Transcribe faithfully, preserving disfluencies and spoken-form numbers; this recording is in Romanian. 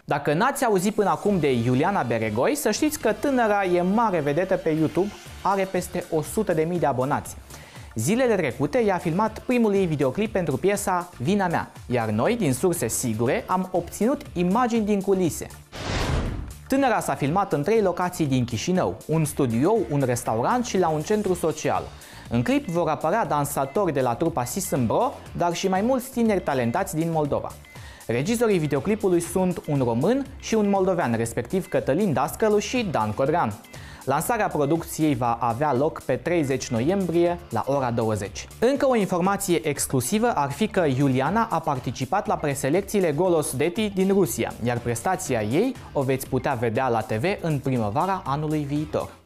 Dacă n-ați auzit până acum de Iuliana Beregoi, să știți că tânăra e mare vedetă pe YouTube, are peste o sută de mii de abonați. Zilele trecute i-a filmat primul ei videoclip pentru piesa Vina mea, iar noi, din surse sigure, am obținut imagini din culise. Tânăra s-a filmat în trei locații din Chișinău, un studio, un restaurant și la un centru social. În clip vor apărea dansatori de la trupa Sisâmbro, dar și mai mulți tineri talentați din Moldova. Regizorii videoclipului sunt un român și un moldovean, respectiv Cătălin Dascălu și Dan Codrean. Lansarea producției va avea loc pe treizeci noiembrie la ora douăzeci. Încă o informație exclusivă ar fi că Iuliana a participat la preselecțiile Golos Deti din Rusia, iar prestația ei o veți putea vedea la T V în primăvara anului viitor.